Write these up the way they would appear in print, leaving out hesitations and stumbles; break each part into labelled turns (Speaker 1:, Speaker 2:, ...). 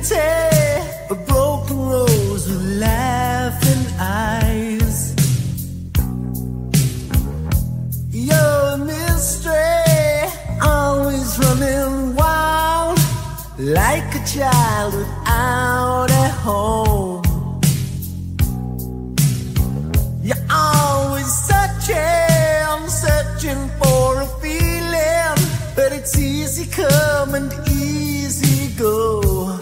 Speaker 1: a broken rose with laughing eyes. You're a mystery, always running wild, like a child without a home. You're always searching for a feeling, but it's easy come and easy go.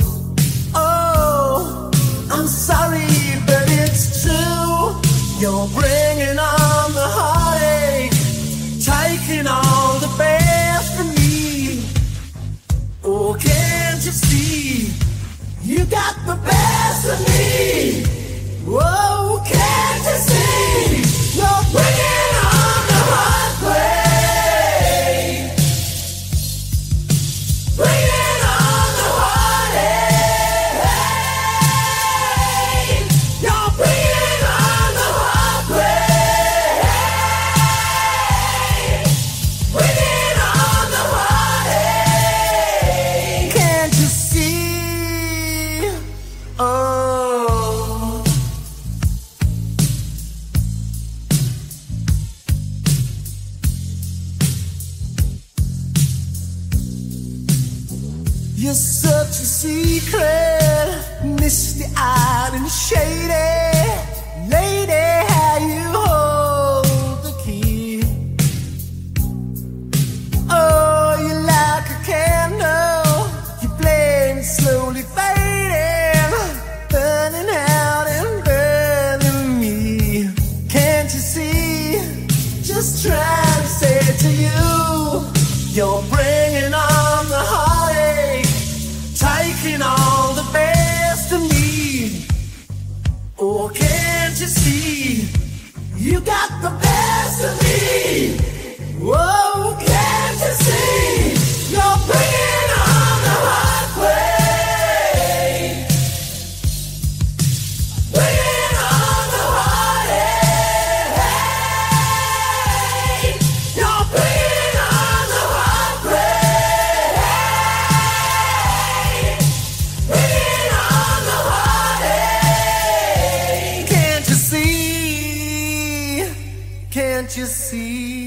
Speaker 1: Oh, I'm sorry, but it's true. You're bringing on the heartache, taking all the best from me. Oh, can't you see? You got the best of me. Whoa, can't you see? You're bringing on the heartbreak, bringing on the heartache. You're bringing on the heartbreak, bringing on the heartache. Can't you see? Oh. You're such a secret, misty-eyed and shady. Lady, how you hold the key. Oh, you're like a candle, your flame slowly fading, burning out and burning me. Can't you see? Just trying to say it to you. You're bringing on the heartache, taking all the best of me. Oh, can't you see? You got the best of me. Whoa, can't you see? You're bringing on the heartbreak, bringing on the heartache. You're bringing on the heartbreak, bringing on the heartache. Can't you see? Can't you see?